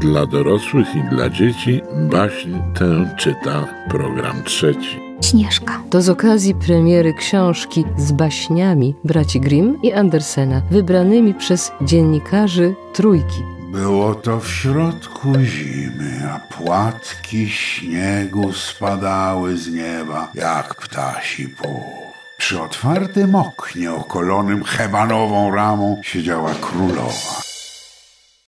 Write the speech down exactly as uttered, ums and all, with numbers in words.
Dla dorosłych i dla dzieci baśń tę czyta program trzeci. Śnieżka. To z okazji premiery książki z baśniami braci Grimm i Andersena, wybranymi przez dziennikarzy Trójki. Było to w środku zimy, a płatki śniegu spadały z nieba jak ptasi puch. Przy otwartym oknie okolonym hebanową ramą siedziała królowa.